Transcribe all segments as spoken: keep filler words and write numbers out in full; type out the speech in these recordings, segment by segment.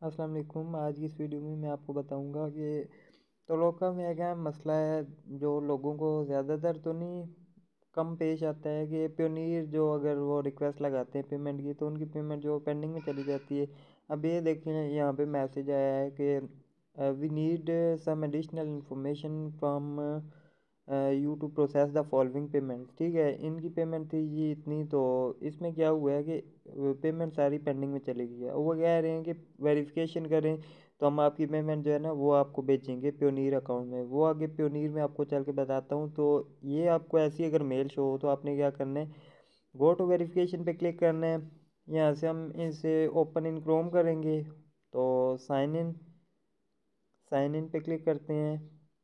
अस्सलाम वालेकुम। आज की इस वीडियो में मैं आपको बताऊंगा कि तोलोका में क्या मसला है जो लोगों को ज़्यादातर तो नहीं कम पेश आता है कि प्योनीर जो अगर वो रिक्वेस्ट लगाते हैं पेमेंट की तो उनकी पेमेंट जो पेंडिंग में चली जाती है। अब ये देखें यहाँ पे मैसेज आया है कि we need some additional information from you to process the following payment. ठीक है, इनकी पेमेंट थी जी इतनी, तो इसमें क्या हुआ है कि पेमेंट सारी पेंडिंग में चली गई है। वो कह रहे हैं कि वेरिफिकेशन करें तो हम आपकी पेमेंट जो है ना वो आपको भेजेंगे प्योनीर अकाउंट में। वो आगे प्योनीर में आपको चल के बताता हूँ। तो ये आपको ऐसी अगर मेल शो हो तो आपने क्या करना है, गो टू वेरिफिकेशन पे क्लिक करना है। यहाँ से हम इसे ओपन इन क्रोम करेंगे तो साइन इन साइन इन पे क्लिक करते हैं।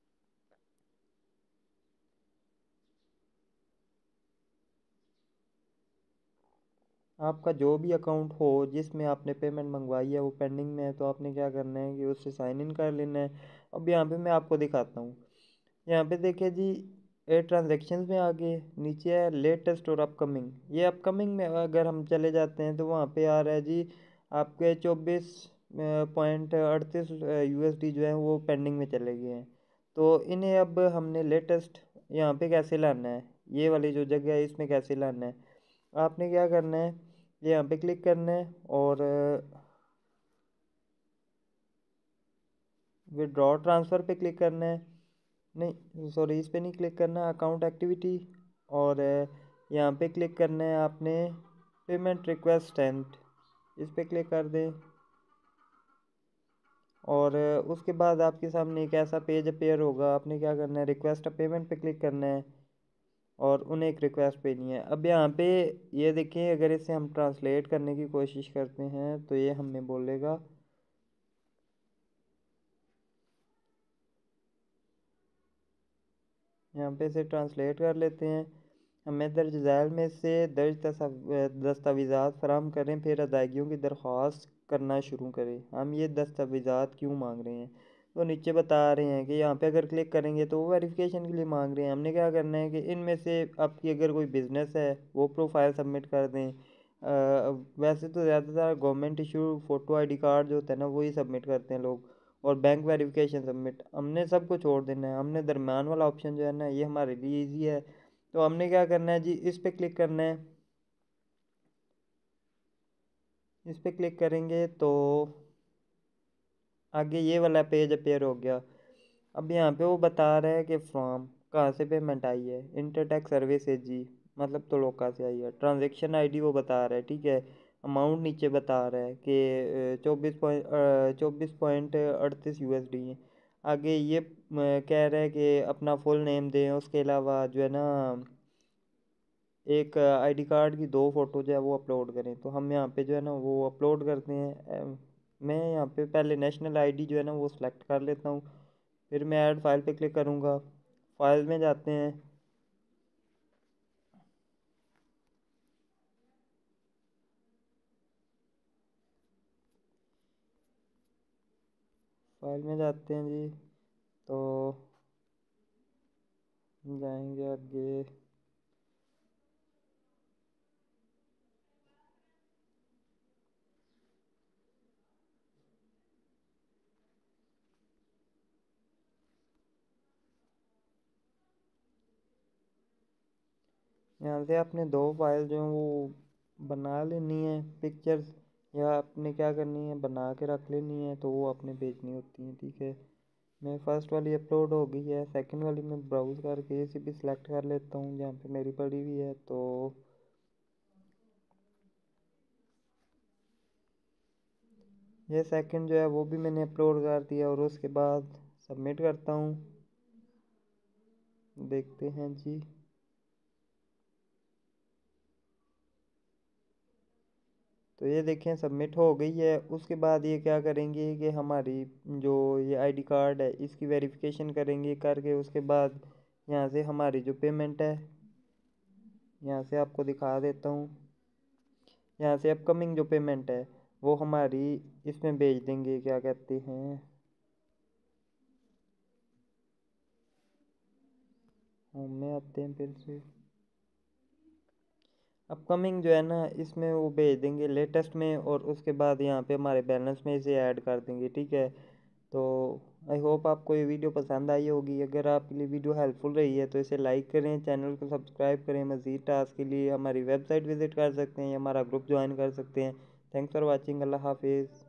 आपका जो भी अकाउंट हो जिसमें आपने पेमेंट मंगवाई है वो पेंडिंग में है तो आपने क्या करना है कि उससे साइन इन कर लेना है। अब यहाँ पे मैं आपको दिखाता हूँ। यहाँ पे देखिए जी, ए ट्रांजेक्शन्स में आगे नीचे है लेटेस्ट और अपकमिंग। ये अपकमिंग में अगर हम चले जाते हैं तो वहाँ पे आ रहा है जी आपके चौबीस पॉइंट अड़तीस यू एस डी जो है वो पेंडिंग में चले गए हैं। तो इन्हें अब हमने लेटेस्ट यहाँ पे कैसे लाना है, ये वाली जो जगह है इसमें कैसे लाना है, आपने क्या करना है, ये यहाँ पे क्लिक करना है और विड्रॉ ट्रांसफ़र पे क्लिक करना है। नहीं सॉरी, इस पे नहीं क्लिक करना, अकाउंट एक्टिविटी, और यहाँ पे क्लिक करना है आपने पेमेंट रिक्वेस्ट सेंट, इस पे क्लिक कर दें। और उसके बाद आपके सामने एक ऐसा पेज अपेयर होगा, आपने क्या करना है, रिक्वेस्ट पेमेंट पे क्लिक करना है और उन्हें एक रिक्वेस्ट भेजनी है। अब यहाँ पे ये देखिए, अगर इसे हम ट्रांसलेट करने की कोशिश करते हैं तो ये हमें बोलेगा, यहाँ पे इसे ट्रांसलेट कर लेते हैं। हमें दर्ज झैल में से दर्ज दस्तावेज़ात फराहम करें फिर अदायगियों की दरख्वास्त करना शुरू करें। हम ये दस्तावेज़ात क्यों मांग रहे हैं तो नीचे बता रहे हैं कि यहाँ पे अगर क्लिक करेंगे तो वो वेरिफिकेशन के लिए मांग रहे हैं। हमने क्या करना है कि इनमें से आपकी अगर कोई बिज़नेस है वो प्रोफाइल सबमिट कर दें। अ, वैसे तो ज़्यादातर government issue photo ID card जो होता है ना वही सबमिट करते हैं लोग, और बैंक वेरिफिकेशन सबमिट। हमने सबको छोड़ देना है, हमने दरम्यान वाला ऑप्शन जो है ना ये हमारे लिए इजी है। तो हमने क्या करना है जी, इस पे क्लिक करना है। इस पे क्लिक करेंगे तो आगे ये वाला पेज अपेयर हो गया। अब यहाँ पे वो बता रहा है कि फ्रॉम कहाँ से पेमेंट आई है, इंटरटेक सर्विसेज जी, मतलब तो लोका से आई है। ट्रांजेक्शन आईडी वो बता रहा है, ठीक है। अमाउंट नीचे बता रहा है कि चौबीस पॉइंट चौबीस पॉइंट अड़तीस यू एस डी है। आगे ये कह रहा है कि अपना फुल नेम दें, उसके अलावा जो है ना एक आईडी कार्ड की दो फ़ोटो जो है वो अपलोड करें। तो हम यहाँ पे जो है ना वो अपलोड करते हैं। मैं यहाँ पे पहले नेशनल आईडी जो है ना वो सिलेक्ट कर लेता हूँ, फिर मैं ऐड फाइल पे क्लिक करूँगा। फाइल में जाते हैं, फाइल में जाते हैं जी, तो जाएंगे आगे। यहाँ से आपने दो फाइल जो हैं वो बना लेनी है पिक्चर्स, या आपने क्या करनी है बना के रख लेनी है तो वो आपने भेजनी होती हैं, ठीक है। मैं फ़र्स्ट वाली अपलोड हो गई है, सेकंड वाली मैं ब्राउज़ करके इसे भी सिलेक्ट कर लेता हूँ जहाँ पे मेरी पड़ी हुई है। तो ये सेकंड जो है वो भी मैंने अपलोड कर दिया और उसके बाद सबमिट करता हूँ। देखते हैं जी, तो ये देखें सबमिट हो गई है। उसके बाद ये क्या करेंगे कि हमारी जो ये आईडी कार्ड है इसकी वेरिफिकेशन करेंगे, करके उसके बाद यहाँ से हमारी जो पेमेंट है यहाँ से आपको दिखा देता हूँ। यहाँ से अपकमिंग जो पेमेंट है वो हमारी इसमें भेज देंगे, क्या कहते हैं, होम में आते हैं फिर से। अपकमिंग जो है ना इसमें वो भेज देंगे लेटेस्ट में, और उसके बाद यहाँ पे हमारे बैलेंस में इसे ऐड कर देंगे, ठीक है। तो आई होप आपको ये वीडियो पसंद आई होगी। अगर आपके लिए वीडियो हेल्पफुल रही है तो इसे लाइक करें, चैनल को सब्सक्राइब करें। मज़ीद टास्क के लिए हमारी वेबसाइट विज़िट कर सकते हैं या हमारा ग्रुप ज्वाइन कर सकते हैं। Thanks for watching. अल्लाह हाफिज़।